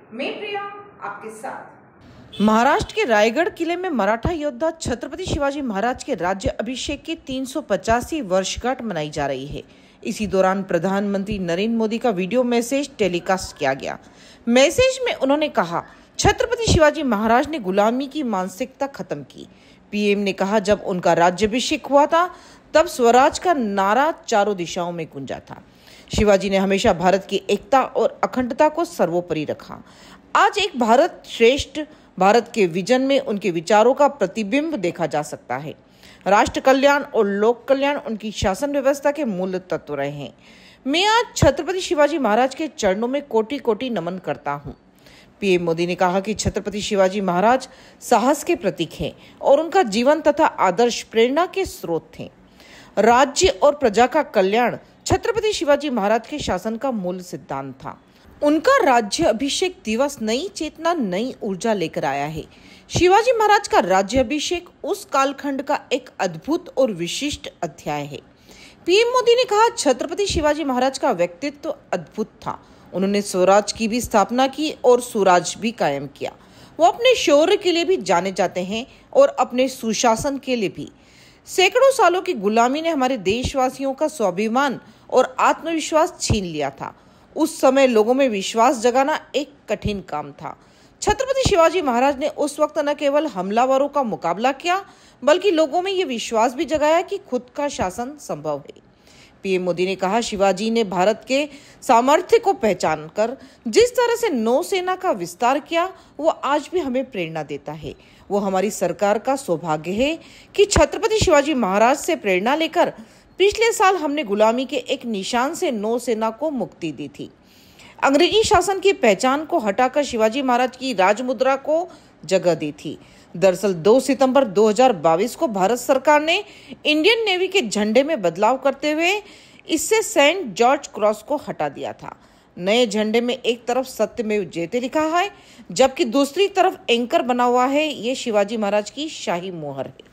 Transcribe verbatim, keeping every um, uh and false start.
मैं प्रिया आपके साथ। महाराष्ट्र के रायगढ़ किले में मराठा योद्धा छत्रपति शिवाजी महाराज के राज्य अभिषेक की तीन सौ पचासवीं वर्षगांठ मनाई जा रही है। इसी दौरान प्रधानमंत्री नरेंद्र मोदी का वीडियो मैसेज टेलीकास्ट किया गया। मैसेज में उन्होंने कहा, छत्रपति शिवाजी महाराज ने गुलामी की मानसिकता खत्म की। पीएम ने कहा, जब उनका राज्याभिषेक हुआ था तब स्वराज का नारा चारों दिशाओं में गूंजा था। शिवाजी ने हमेशा भारत की एकता और अखंडता को सर्वोपरि रखा। आज एक भारत श्रेष्ठ भारत के विजन में उनके विचारों का प्रतिबिंब देखा जा सकता है। राष्ट्र कल्याण और लोक कल्याण उनकी शासन व्यवस्था के मूल तत्व रहे हैं। मैं आज छत्रपति शिवाजी महाराज के चरणों में कोटि कोटि नमन करता हूँ। पीएम मोदी ने कहा कि छत्रपति शिवाजी महाराज साहस के प्रतीक हैं और उनका जीवन तथा आदर्श प्रेरणा के स्रोत थे। राज्य और प्रजा का कल्याण छत्रपति शिवाजी महाराज के शासन का मूल सिद्धांत था। उनका राज्य अभिषेक दिवस नई चेतना, नई ऊर्जा लेकर आया है। शिवाजी महाराज का राज्य अभिषेक उस कालखंड का एक अद्भुत और विशिष्ट अध्याय है। पीएम मोदी ने कहा, छत्रपति शिवाजी महाराज का व्यक्तित्व अद्भुत था। उन्होंने स्वराज की भी स्थापना की और सुराज भी कायम किया। वो अपने शौर्य के लिए भी जाने जाते हैं और अपने सुशासन के लिए भी। सैकड़ों सालों की गुलामी ने हमारे देशवासियों का स्वाभिमान और आत्मविश्वास छीन लिया था। उस समय लोगों में विश्वास जगाना एक कठिन काम था। छत्रपति शिवाजी महाराज ने उस वक्त न केवल हमलावरों का मुकाबला किया, बल्कि लोगों में यह विश्वास भी जगाया कि खुद का शासन संभव है। पीएम मोदी ने कहा, शिवाजी ने भारत के सामर्थ्य को पहचान कर जिस तरह से नौसेना का विस्तार किया, वो आज भी हमें प्रेरणा देता है। वो हमारी सरकार का सौभाग्य है कि छत्रपति शिवाजी महाराज से प्रेरणा लेकर पिछले साल हमने गुलामी के एक निशान से नौसेना को मुक्ति दी थी। अंग्रेजी शासन की पहचान को हटाकर शिवाजी महाराज की राजमुद्रा को जगह दी थी। दरअसल दो सितंबर दो हज़ार बाईस को भारत सरकार ने इंडियन नेवी के झंडे में बदलाव करते हुए इससे सेंट जॉर्ज क्रॉस को हटा दिया था। नए झंडे में एक तरफ सत्यमेव जयते लिखा है, जबकि दूसरी तरफ एंकर बना हुआ है। ये शिवाजी महाराज की शाही मोहर है।